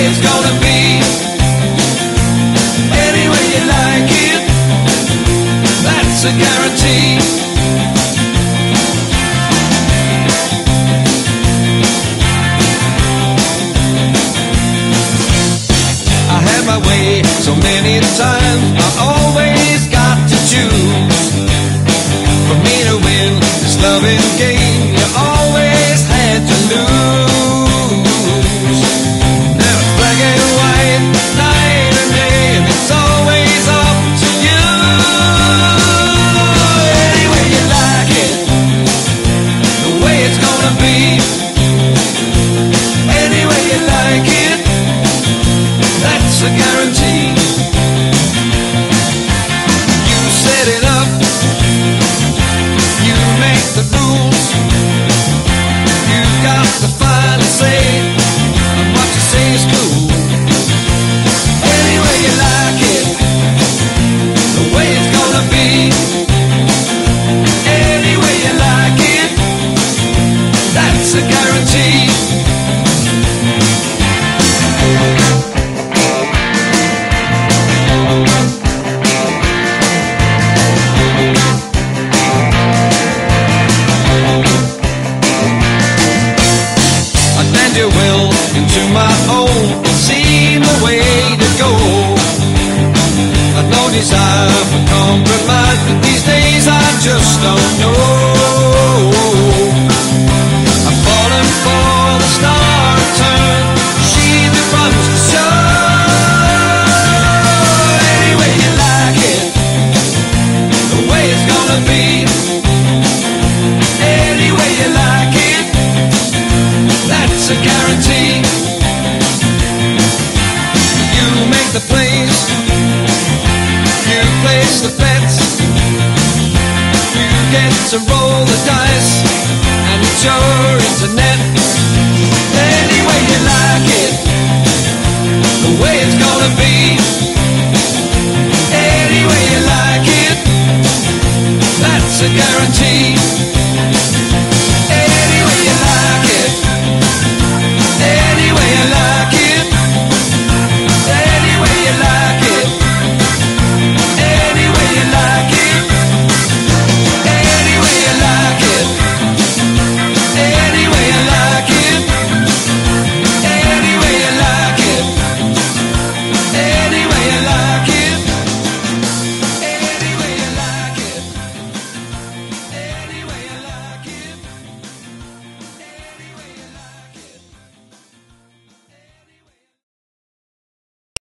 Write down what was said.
it's gonna be. Any way you like it, that's a guarantee. I had my way so many times, I always got to choose. For me to win this loving game, you always had to lose. Now it's black and white, night and day, and it's always up to you. Any way you like it, the way it's gonna be. Any way you like it, that's a guarantee. You set it up, you make the rules. You got the final say, and what you say is cool. Any way you like it, the way it's gonna be. Any way you like it, that's a guarantee. Your will into my own, seem the way to go. I've no desire for compromise, but these days I just don't know. I'm falling for the star turn, she that runs the show. Any way you like it, the way it's gonna be. Any way you like it, that's a guarantee. You make the plays, you place the bets, you get to roll the dice, and it's your internet. Any way you like